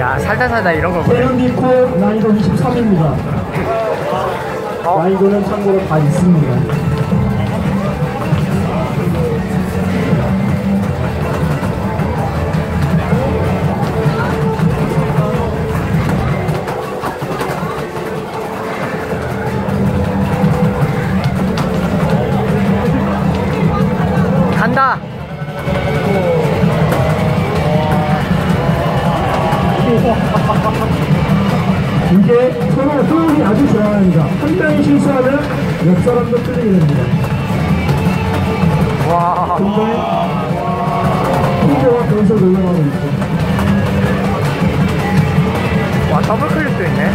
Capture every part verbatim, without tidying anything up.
아, 살다 살다 이런 거 보네. 세련디코 난이도 이십삼입니다. 어? 난이도는 참고로 다 있습니다. 간다. 이게 서로 호흡이 아주 좋아합니다. 한 명이 실수하면 옆 사람도 틀리게 됩니다. 와. 근데 홍보가 계속 올라가고 있고. 와, 더블 클릭도 있네.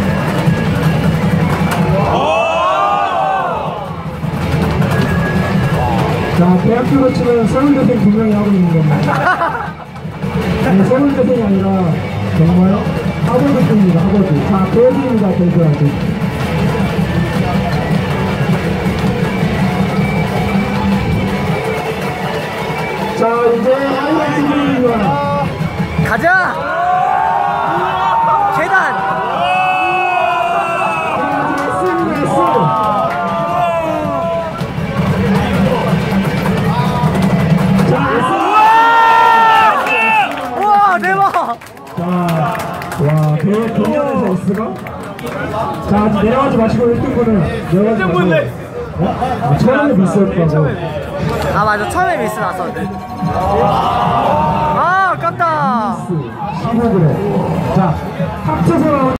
자, 대학교로 치면 서울대생 두 명이 하고 있는 겁니다. 아니, 서울대생이 아니라 정말 하버드입니다. 하버드. 자, 대학입니다. 대학교. 자, 이제 하이라이트 드립니다. 가자. 계단. 우와, 대박. 자, 와, 대, 대면에서 S가? 자, 아직 내려가지 마시고 일 등분은 내려가지 마시고. 어? 아, 처음에 미스였다고. 아, 맞아. 처음에 미스 났었는데. 아, 아깝다. 십오 그램. 자, 합쳐서 나온